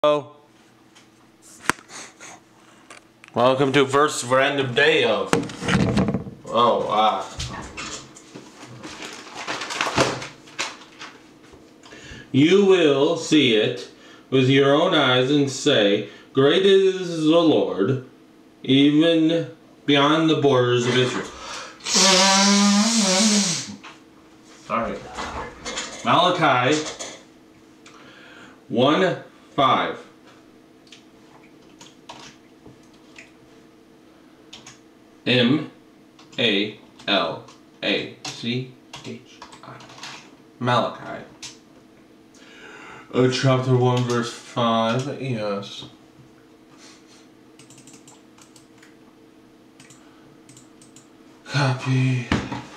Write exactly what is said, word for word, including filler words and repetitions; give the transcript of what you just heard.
Hello. Welcome to first random day of. Oh, ah. You will see it with your own eyes and say, "Great is the Lord, even beyond the borders of Israel." Sorry. Malachi one five. M A L A C H I. Malachi. Uh, chapter one verse five, yes. Copy.